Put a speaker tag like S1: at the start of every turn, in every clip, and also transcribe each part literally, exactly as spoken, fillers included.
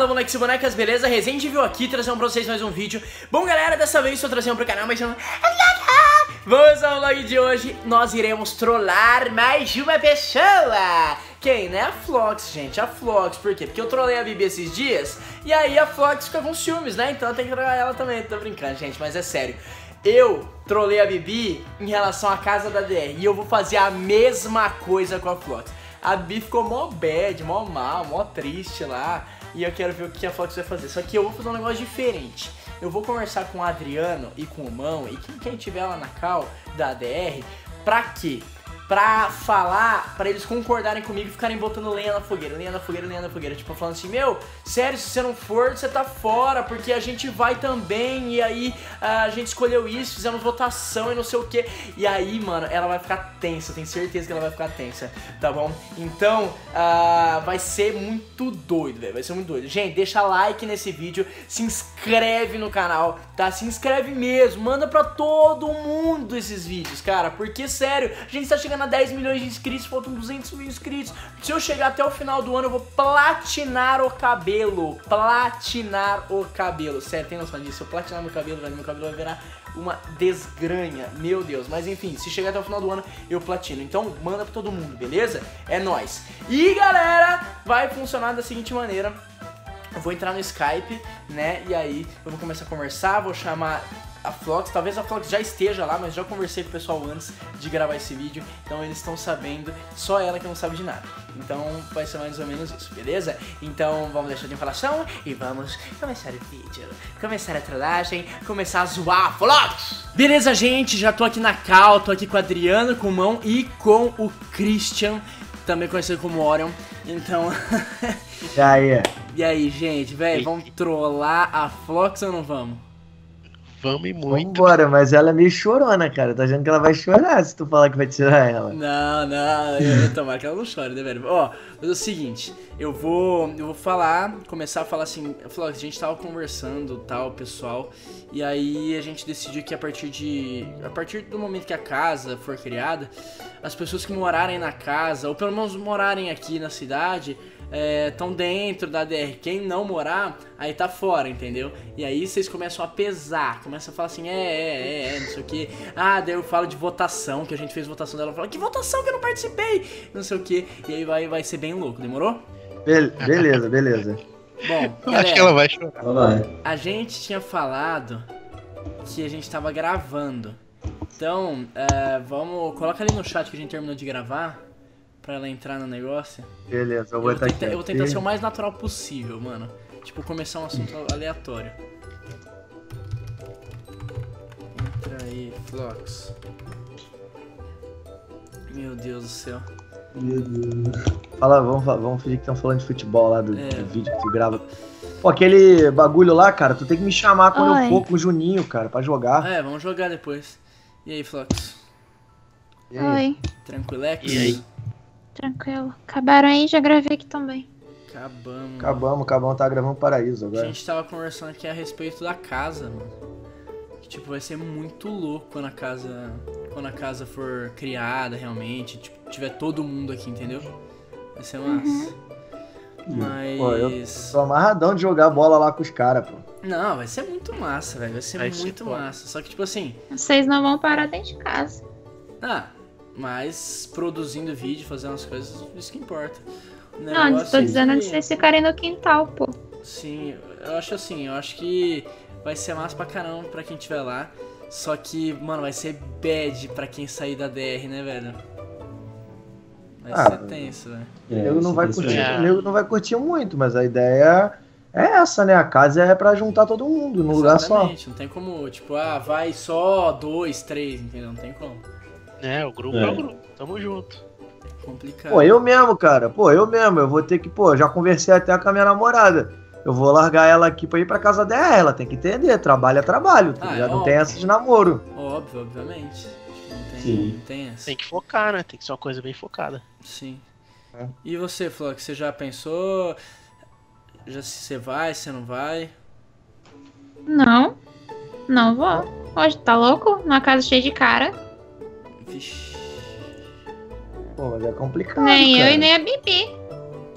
S1: Fala, moleques e bonecas, beleza? Resident Evil aqui, trazendo pra vocês mais um vídeo. Bom, galera, dessa vez estou trazendo pro canal mais um... Vamos ao vlog de hoje, nós iremos trollar mais uma pessoa. Quem, né? A Flox, gente, a Flox. Por quê? Porque eu trolei a Bibi esses dias e aí a Flox fica com ciúmes, né? Então eu tenho que trollar ela também. Tô brincando, gente, mas é sério. Eu trolei a Bibi em relação à casa da D R e eu vou fazer a mesma coisa com a Flox. A Bibi ficou mó bad, mó mal, mó triste lá. E eu quero ver o que a Flox vai fazer. Só que eu vou fazer um negócio diferente. Eu vou conversar com o Adriano e com o Mão e quem, quem tiver lá na call da D R. Pra quê? Pra falar, pra eles concordarem comigo e ficarem botando lenha na fogueira, lenha na fogueira, lenha na fogueira. Tipo, falando assim, meu, sério, se você não for, você tá fora, porque a gente vai também. E aí, a gente escolheu isso, fizemos votação e não sei o que. E aí, mano, ela vai ficar tensa, tenho certeza que ela vai ficar tensa, tá bom? Então, uh, vai ser muito doido, velho, vai ser muito doido. Gente, deixa like nesse vídeo, se inscreve no canal, tá? Se inscreve mesmo, manda pra todo mundo esses vídeos, cara, porque, sério, a gente tá chegando a dez milhões de inscritos, faltam duzentos mil inscritos. Se eu chegar até o final do ano, eu vou platinar o cabelo. Platinar o cabelo. Sério, tem noção disso? Se eu platinar meu cabelo, velho, meu cabelo vai virar uma desgranha. Meu Deus. Mas enfim, se chegar até o final do ano, eu platino. Então, manda pra todo mundo, beleza? É nóis. E, galera, vai funcionar da seguinte maneira. Eu vou entrar no Skype, né? E aí, eu vou começar a conversar, vou chamar a Flox, talvez a Flox já esteja lá, mas já conversei com o pessoal antes de gravar esse vídeo, então eles estão sabendo, só ela que não sabe de nada. Então vai ser mais ou menos isso, beleza? Então vamos deixar de enrolação e vamos começar o vídeo, começar a trollagem, começar a zoar a Flox! Beleza, gente, já tô aqui na call, tô aqui com o Adriano, com o Mão e com o Christian, também conhecido como Orion, então...
S2: E aí?
S1: E aí, gente, velho, vamos trollar a Flox ou não vamos?
S3: Vamos e muito.
S2: Vambora, mas ela é meio chorona, cara. Tá achando que ela vai chorar se tu falar que vai tirar ela.
S1: Não, não, eu, eu tomara que ela não chore, né, velho? Ó, mas é o seguinte, eu vou, eu vou falar, começar a falar assim, Flox, a gente tava conversando, tal, pessoal, e aí a gente decidiu que a partir de, a partir do momento que a casa for criada, as pessoas que morarem na casa, ou pelo menos morarem aqui na cidade, estão é, dentro da D R. Quem não morar, aí tá fora, entendeu? E aí vocês começam a pesar, começam a falar assim, é, é, é, é, não sei o que. Ah, daí eu falo de votação, que a gente fez votação dela, fala, que votação que eu não participei, não sei o que. E aí vai, vai ser bem louco, demorou?
S2: Be beleza, beleza.
S1: Bom,
S3: eu
S1: galera,
S3: acho que ela vai chorar.
S1: A gente tinha falado que a gente tava gravando. Então, é, vamos, coloca ali no chat que a gente terminou de gravar, pra ela entrar no negócio.
S2: Beleza, eu vou,
S1: eu vou tentar,
S2: aqui.
S1: Eu vou tentar ser o mais natural possível, mano. Tipo, começar um assunto aleatório. Entra aí, Flox. Meu Deus do céu.
S2: Meu Deus. Fala, vamos, vamos fingir que estão falando de futebol lá do, é. do vídeo que tu grava. Pô, aquele bagulho lá, cara, tu tem que me chamar quando Oi. eu for com o Juninho, cara, pra jogar.
S1: É, vamos jogar depois. E aí, Flox?
S4: E aí? Oi.
S1: Tranquilex?
S3: E aí?
S4: Tranquilo. Acabaram aí, já gravei aqui também.
S1: Acabamos.
S2: Acabamos, acabamos, tá gravando Paraíso agora.
S1: A gente tava conversando aqui a respeito da casa, mano. Que, tipo, vai ser muito louco quando a casa. Quando a casa for criada realmente. Tipo, tiver todo mundo aqui, entendeu? Vai ser massa. Uhum. Mas.
S2: Pô, eu tô amarradão de jogar bola lá com os caras, pô.
S1: Não, vai ser muito massa, velho. Vai ser vai muito ser massa. Só que, tipo assim.
S4: Vocês não vão parar dentro de casa.
S1: Ah. Mas produzindo vídeo, fazendo as coisas, isso que importa.
S4: Não, eu tô dizendo de vocês ficarem no quintal, pô.
S1: Sim, eu acho assim, eu acho que vai ser massa pra caramba pra quem estiver lá. Só que, mano, vai ser bad pra quem sair da D R, né, velho? Vai ah, ser tenso, velho.
S2: O nego não vai curtir, é. o nego não vai curtir muito, mas a ideia é essa, né? A casa é pra juntar todo mundo num lugar só.
S1: Exatamente, não tem como, tipo, ah, vai só dois, três, entendeu? Não tem como.
S3: É, o grupo é, é o grupo, tamo junto.
S1: Complicado.
S2: Pô, eu mesmo, cara, pô, eu mesmo, eu vou ter que, pô, já conversei até com a minha namorada. Eu vou largar ela aqui pra ir pra casa dela, ela tem que entender, trabalho é trabalho, ah, já é não óbvio. Tem essa de namoro.
S1: Óbvio, obviamente. Não tem,
S2: Sim.
S1: Não tem essa.
S3: Tem que focar, né? Tem que ser uma coisa bem focada.
S1: Sim.
S2: É.
S1: E você, Flox, você já pensou? Já se você vai, se não vai?
S4: Não, não vou. Hoje tá louco? Numa casa cheia de cara.
S1: Vixe.
S2: Pô, mas é complicado,
S4: Nem
S2: cara.
S4: eu e nem a Bibi.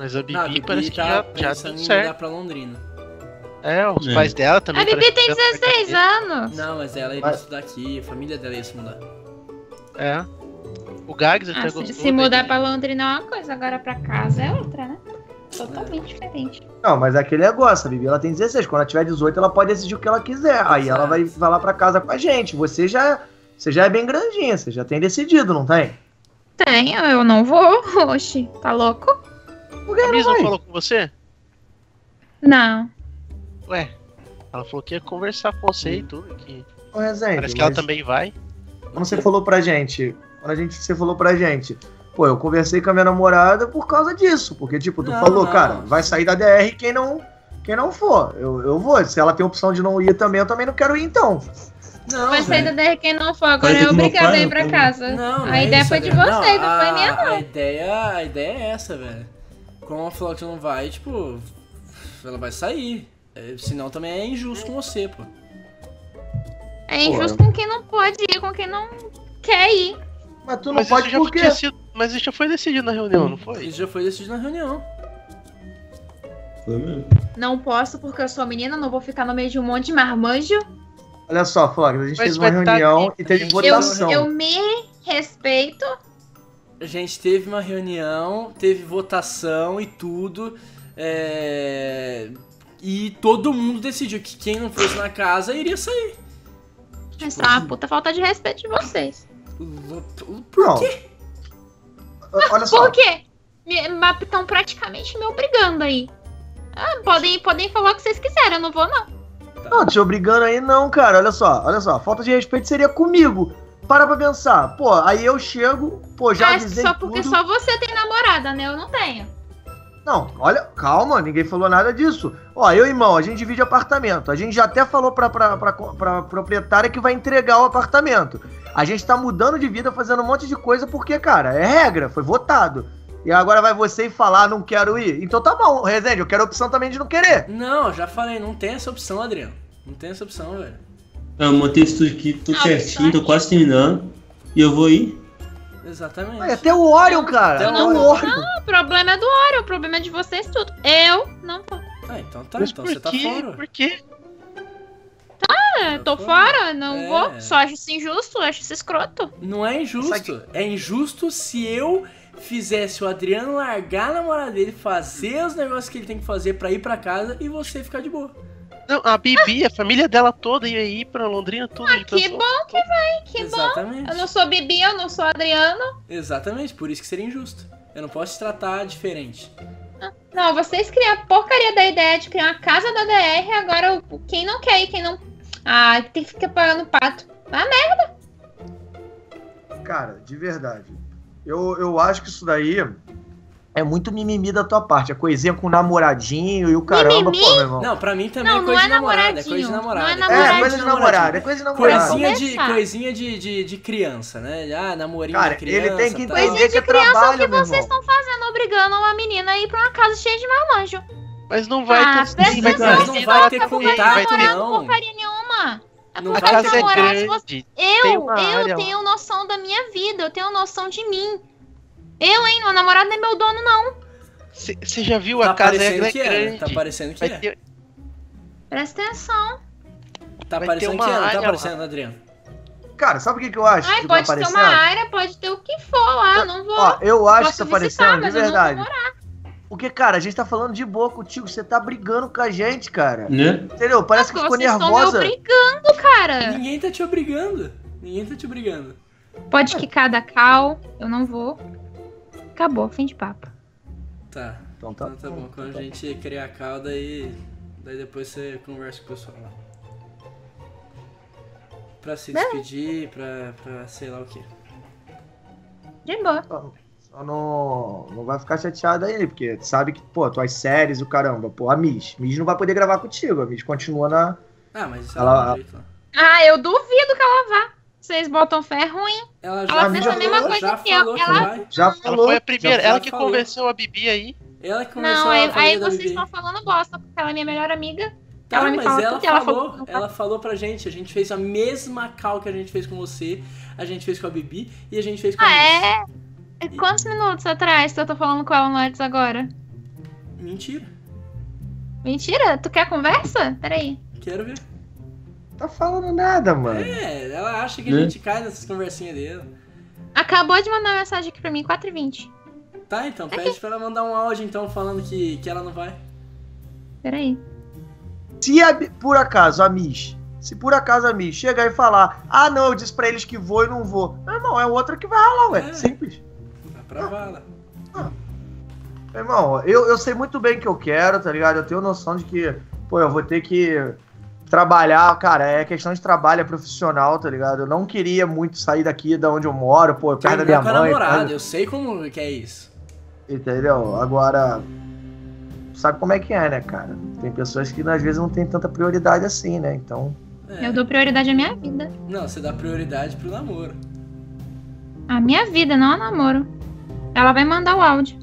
S3: Mas a Bibi,
S1: Não, a Bibi
S3: parece que
S1: tá
S3: já, já
S1: pensando
S3: deu
S1: em
S3: certo.
S1: mudar pra Londrina.
S3: É, os
S5: É.
S3: pais dela também.
S4: A Bibi
S3: parece
S4: tem
S3: que já-
S4: dezesseis anos.
S1: Não, mas ela iria
S2: Mas-
S1: estudar aqui, a família dela ia se mudar.
S3: É. O Gags até
S4: Ah, se,
S3: gostou.
S4: se mudar
S3: daí.
S4: pra Londrina é uma coisa, agora pra casa é outra, né? Totalmente diferente.
S2: Não, mas é aquele negócio, a Bibi ela tem dezesseis. Quando ela tiver dezoito, ela pode decidir o que ela quiser. Aí ela vai, vai lá pra casa com a gente. Você já, você já é bem grandinha, você já tem decidido, não tem?
S4: Tenho, eu não vou. Oxi, tá louco?
S2: Por que
S3: A Miss
S2: não
S3: não
S2: vai?
S3: falou com você?
S4: Não.
S3: Ué, ela falou que ia conversar com você e tudo. Que...
S2: Ô, Rezende,
S3: Parece que ela
S2: mas
S3: também vai.
S2: quando você falou pra gente, quando a gente, você falou pra gente, pô, eu conversei com a minha namorada por causa disso. Porque, tipo, tu
S1: Não,
S2: falou,
S1: não.
S2: cara, vai sair da D R quem não, quem não for. Eu, eu vou. Se ela tem opção de não ir também, eu também não quero ir, então.
S1: Não,
S4: Vai sair
S1: velho.
S4: da D R quem não for, agora
S5: Vai ter
S4: é
S5: que
S4: obrigado a
S5: mofar,
S4: ir pra
S5: não.
S4: casa.
S1: Não, não
S4: A
S1: é
S4: ideia
S1: isso,
S4: foi de
S1: Adriana.
S4: vocês,
S1: não,
S4: não foi
S1: a-
S4: minha,
S1: A
S4: não.
S1: ideia, a ideia é essa, velho. Como ela falou que não vai, tipo, ela vai sair. É, senão também é injusto com você, pô.
S4: É injusto com quem não pode ir, com quem não quer ir.
S2: Mas tu não
S3: Mas
S2: pode
S3: isso já
S2: por quê?
S3: tinha sido. Mas isso já foi decidido na reunião, não foi?
S1: Isso já foi decidido na reunião.
S5: Foi mesmo.
S4: Não posso porque eu sou menina, não vou ficar no meio de um monte de marmanjo.
S2: Olha só, Flávio, a gente
S3: Mas
S2: fez uma
S3: vai tá
S2: reunião
S3: aqui,
S2: e teve
S1: gente.
S4: Eu,
S2: votação.
S4: eu me respeito.
S1: A gente teve uma reunião, teve votação e tudo. É... E todo mundo decidiu que quem não fosse na casa iria sair.
S4: Essa é uma puta falta de respeito de vocês.
S1: Por
S2: Não.
S1: quê?
S2: Olha só.
S4: Por quê? Estão praticamente me obrigando aí. Ah, podem, podem falar o que vocês quiserem, eu não vou não.
S2: Não, te obrigando aí não, cara. Olha só, olha só. Falta de respeito seria comigo. Para pra pensar. Pô, aí eu chego, pô, já
S4: Ah,
S2: avisei
S4: só porque
S2: tudo.
S4: só você tem namorada, né? Eu não tenho.
S2: Não, olha, calma, ninguém falou nada disso. Ó, eu e irmão, a gente divide apartamento. A gente já até falou pra, pra, pra, pra proprietária que vai entregar o apartamento. A gente tá mudando de vida, fazendo um monte de coisa porque, cara, é regra, foi votado. E agora vai você e falar, não quero ir. Então tá bom, Rezende, eu quero a opção também de não querer.
S1: Não, eu já falei, não tem essa opção, Adriano. Não tem essa opção, velho.
S5: Eu montei isso tudo aqui, tudo
S4: Ah,
S5: certinho, tô
S4: tá.
S5: quase terminando. E eu vou ir.
S1: Exatamente.
S2: Ai, até o Orion, cara.
S1: Até
S2: Até
S1: o
S2: o
S1: Orion.
S2: Orion.
S4: O problema é do Oreo, o problema é de vocês tudo. Eu não vou.
S1: Ah, então tá,
S3: Mas
S1: então
S3: por
S1: você tá
S3: quê?
S1: fora.
S3: Por quê?
S4: É, tô
S1: Tá
S4: fora, não
S1: É.
S4: vou. Só acho isso injusto, acho isso escroto.
S1: Não é injusto. É injusto se eu fizesse o Adriano largar a namorada dele, fazer os negócios que ele tem que fazer pra ir pra casa e você ficar de boa.
S3: Não, a Bibi, a família dela toda ia ir pra Londrina, tudo.
S4: Ah, que bom que vai, que bom.
S1: Exatamente.
S4: Eu não sou Bibi, eu não sou Adriano.
S1: Exatamente, por isso que seria injusto. Eu não posso te tratar diferente.
S4: Não, vocês criam a porcaria da ideia de criar uma casa da D R, agora o- quem não quer ir, quem não... Ah, tem que ficar pagando pato. Ah, merda.
S2: Cara, de verdade. Eu, eu acho que isso daí é muito mimimi da tua parte. A coisinha com o namoradinho e o caramba,
S4: Mimimi?
S2: pô, meu irmão.
S1: Não, pra mim também
S4: Não,
S1: é coisa
S4: não é
S1: de namorada. É coisa de
S4: namoradinho,
S1: namorada.
S4: não é
S2: É,
S4: namoradinho.
S2: coisa de namorada, é coisa de namorada.
S1: Coisinha de,
S4: Começar.
S1: coisinha de, de, de criança, né? Ah, namorinho
S2: Cara,
S1: de criança.
S2: ele tem que
S1: tal.
S2: entender
S4: Coisinha
S2: que é
S4: de criança
S2: trabalho,
S4: o que
S2: meu
S4: vocês
S2: irmão.
S4: estão fazendo, obrigando uma menina a ir pra uma casa cheia de marmanjo.
S3: Mas não vai
S4: Ah,
S3: ter.
S4: presta
S3: vai
S4: atenção,
S3: ter-
S1: não
S4: se
S1: vai
S4: coloca
S1: ter
S4: pra
S1: contato,
S3: vai ter-
S4: namorar,
S1: não.
S4: não porcaria nenhuma. A
S1: Não
S3: A
S1: vai
S4: porcaria
S1: ter
S3: casa é
S4: namorar, se você-
S3: grande. tem
S4: Eu,
S3: uma
S4: eu
S3: área
S4: tenho
S3: lá.
S4: noção da minha vida, eu tenho noção de mim. Eu, hein, meu namorado não é meu dono, não.
S3: Você já viu
S1: Tá
S3: a casa é,
S1: parecendo
S3: é
S1: que é.
S3: grande.
S1: Tá parecendo que
S3: Vai
S1: é.
S3: ter-
S4: Presta atenção.
S1: Tá
S3: vai
S1: parecendo
S3: ter
S1: que
S3: uma
S1: é, não tá
S3: área lá.
S1: parecendo, Adriano?
S2: Cara, sabe o que, que eu acho?
S4: Ai,
S2: que
S4: pode
S2: tá
S4: ter uma
S2: parecendo?
S4: área, pode ter o que for lá, eu não vou.
S2: Ó, eu acho que
S4: Posso
S2: tá
S4: visitar,
S2: parecendo, de
S4: mas eu não vou
S2: verdade.
S4: morar.
S2: Porque, cara, a gente tá falando de boa contigo, você tá brigando com a gente, cara.
S5: Né?
S2: Entendeu? Parece que
S4: Porque
S2: ficou
S4: vocês estão me
S2: nervosa.
S4: obrigando, cara.
S1: Ninguém tá te obrigando. Ninguém tá te obrigando.
S4: Pode quicar da cal, eu não vou. Acabou, fim de papo.
S1: Tá.
S2: Então tá,
S1: Então tá bom. Quando a gente criar a cauda aí. Daí depois você conversa com o pessoal lá. Pra se despedir, pra, pra sei lá o quê.
S4: De boa.
S2: Só, só não, não vai ficar chateada aí, porque sabe que, pô, tuas séries, o caramba, pô, a Miss. Miss não vai poder gravar contigo, a Miss continua na...
S1: Ah, mas isso
S2: Ela-
S1: ela dá um jeito lá.
S4: Ah, eu duvido que ela vá. Vocês botam fé ruim.
S1: Ela
S4: Ela
S1: já
S2: fez
S1: falou,
S2: a mesma
S4: coisa
S1: já
S4: que eu.
S1: falou que
S4: Ela-
S1: vai.
S2: Já
S3: Ela
S2: falou.
S3: foi a primeira,
S1: já
S3: ela que
S1: falou.
S3: convenceu a Bibi aí.
S1: Ela que começou
S4: Não,
S1: a
S4: aí,
S1: família
S4: aí
S1: da
S4: vocês
S1: Bibi.
S4: estão falando bosta, porque ela é minha melhor amiga.
S1: Tá,
S4: ela me
S1: mas
S4: fala
S1: ela
S4: tudo e ela
S1: falou,
S4: falou que não
S1: ela falou pra gente, a gente fez a mesma cal que a gente fez com você, a gente fez com a Bibi e a gente fez com a
S4: Ah,
S1: Miss.
S4: é? E Quantos minutos atrás que eu tô falando com ela antes agora?
S1: Mentira.
S4: Mentira? Tu quer conversa? Peraí.
S1: Quero ver.
S2: Tá falando nada, mano.
S1: É, ela acha que a
S5: Né?
S1: gente cai nessas conversinhas dele.
S4: Acabou de mandar mensagem aqui pra mim, quatro e vinte.
S1: Tá, então, pede pra ela mandar um áudio então falando que, que ela não vai.
S4: Peraí.
S2: Se a, por acaso a Miss, se por acaso a Miss chegar e falar, ah não, eu disse pra eles que vou e não vou. Meu irmão, é outra que vai ralar, ué.
S1: É.
S2: Simples.
S1: Dá pra vala.
S2: Meu irmão, eu, eu sei muito bem o que eu quero, tá ligado? Eu tenho noção de que, pô, eu vou ter que trabalhar, cara, é questão de trabalho, é profissional, tá ligado? Eu não queria muito sair daqui da onde eu moro, pô, perto da minha
S1: com a
S2: mãe.
S1: namorada,
S2: perto-
S1: eu sei como que é isso.
S2: Entendeu? Agora, sabe como é que é, né, cara? Tem pessoas que às vezes não tem tanta prioridade assim, né? Então,
S1: É.
S4: Eu dou prioridade à minha vida.
S1: Não, você dá prioridade pro namoro.
S4: A minha vida, não ao namoro. Ela vai mandar o áudio.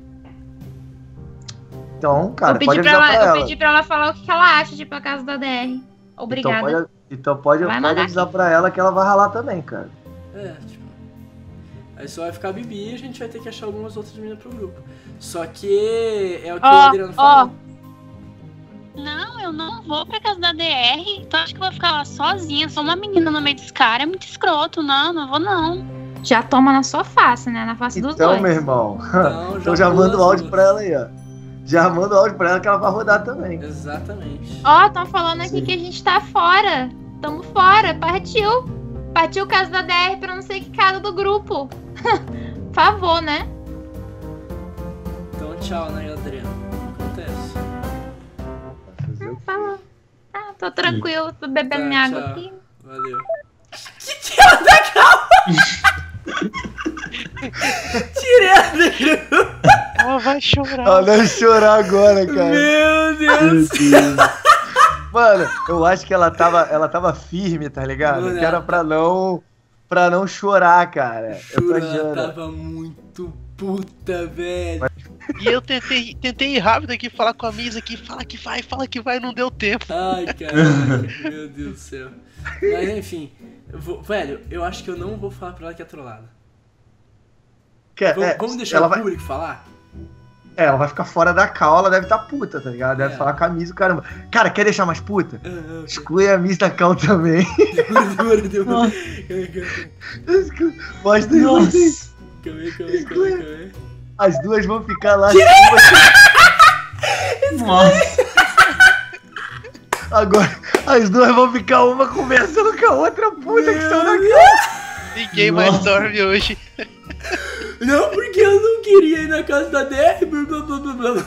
S2: então cara,
S4: eu pedi
S2: pode
S4: pra
S2: avisar
S4: ela,
S2: pra
S4: eu
S2: ela.
S4: pedi pra ela falar o que que ela acha de ir pra casa da D R. Obrigada.
S2: Então pode, então pode,
S4: Vai
S2: pode
S4: mandar
S2: avisar pra ela que ela vai ralar também, cara.
S1: É, tipo. Aí só vai ficar a Bibi e a gente vai ter que achar algumas outras meninas pro grupo. Só que é o que
S4: Ó,
S1: o Adriano falou.
S6: Não, eu não vou pra casa da D R. Tu acha que eu vou ficar lá sozinha? Sou uma menina no meio dos caras. É muito escroto. Não, não vou não.
S4: Já toma na sua face, né? Na face dos
S2: Então,
S4: dois.
S2: meu irmão,
S1: Então,
S2: então já
S1: pula
S2: manda o
S1: as
S2: áudio
S1: duas.
S2: pra ela aí, ó. Já manda o áudio pra ela que ela vai rodar também.
S1: Exatamente.
S4: Ó, estão falando aqui
S2: Sim.
S4: que a gente tá fora. Tamo fora. Partiu. Partiu casa da D R pra não sei que casa do grupo. Por favor, né?
S1: Então tchau, né, Adriano? Acontece.
S2: Fazer o quê?
S4: Fala. Ah, tô tranquilo. Tô bebendo
S1: Tá,
S4: minha água
S1: tchau.
S4: aqui.
S1: Valeu. Que tira da calma! Tirei ela do grupo.
S3: Ela vai chorar.
S2: Ela deve chorar agora, cara.
S1: Meu Deus.
S2: Mano, eu acho que ela tava, ela tava firme, tá ligado?
S1: Mano,
S2: Que era pra não, pra não chorar, cara. Eu tô
S1: Juro, ela
S2: achando.
S1: tava muito puta, velho.
S3: E eu tentei, tentei ir rápido aqui, falar com a Misa aqui, fala que vai, fala que vai, não deu tempo.
S1: Ai, caraca, meu Deus do céu. Mas enfim, eu vou- velho, eu acho que eu não vou falar pra ela que é trollada.
S2: Que-
S1: Vamos,
S2: é,
S1: vamos deixar
S2: ela
S1: o
S2: vai,
S1: público falar?
S2: é, ela vai ficar fora da cal, ela deve tá puta, tá ligado? Deve
S1: É.
S2: falar com a Miss, caramba. Cara, quer deixar mais puta?
S1: Ah, ah, ok.
S2: Exclui a Miss da cal também.
S1: Demora, demora, demora. Calma aí,
S2: Mostra aí, mostra aí.
S1: calma aí, calma aí, calma aí, calma aí.
S2: As duas vão ficar lá.
S5: Nossa.
S2: Agora, as duas vão ficar uma conversando com a outra puta que estão na cal.
S3: Ninguém mais
S5: Nossa.
S3: dorme hoje.
S1: Não, porque eu não queria ir na casa da D R, blá blá blá blá blá.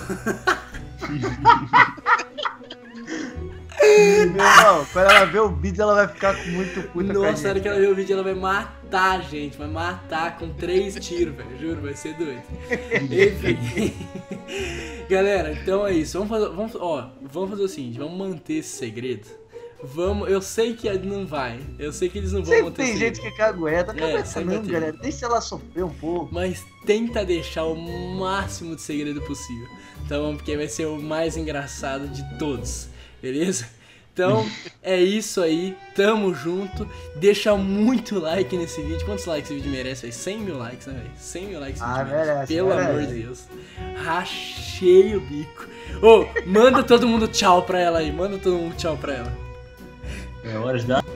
S2: Meu irmão, quando ela ver o vídeo, ela vai ficar muito puta com a
S1: Nossa,
S2: gente.
S1: na hora que ela ver o vídeo, ela vai matar a gente. Vai matar com três tiros, velho. Juro, vai ser doido. Enfim. Galera, então é isso. Vamos fazer, vamos, ó, vamos fazer o seguinte. Vamos manter esse segredo. Vamos, eu sei que não vai. Eu sei que eles não vão
S2: Sempre
S1: manter
S2: tem
S1: esse
S2: gente
S1: segredo.
S2: que cagueta.
S1: É,
S2: Cagueta
S1: sempre
S2: não,
S1: tem.
S2: galera. Deixa ela sofrer um pouco.
S1: Mas tenta deixar o máximo de segredo possível. Tá bom? Porque vai ser o mais engraçado de todos. Beleza? Então, é isso aí. Tamo junto. Deixa muito like nesse vídeo. Quantos likes esse vídeo merece? Véio? cem mil likes, né, velho? cem mil likes esse
S2: Ah,
S1: vídeo merece.
S2: merece,
S1: Pelo
S2: merece.
S1: amor de Deus. Rachei o bico. Ô, manda todo mundo tchau pra ela aí. Manda todo mundo tchau pra ela.
S5: É hora de dar.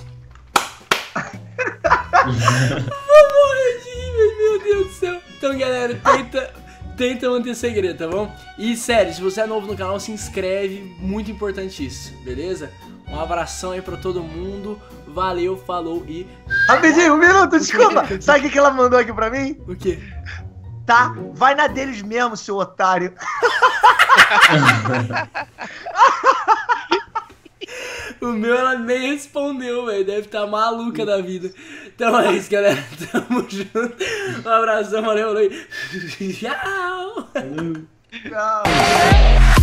S1: Vou morrer de rir, velho. Meu Deus do céu. Então, galera, tenta... Tenta manter segredo, tá bom? E sério, se você é novo no canal, se inscreve, muito importante isso, beleza? Um abração aí pra todo mundo, valeu, falou e...
S2: Rapidinho, um minuto, desculpa. Sabe o que que ela mandou aqui pra mim?
S1: O quê?
S2: Tá, vai na deles mesmo, seu otário.
S1: O meu ela nem respondeu, velho, deve estar maluca da vida. Então é isso, galera, tamo junto, um abração, valeu, valeu e... Tchau!
S2: Tchau.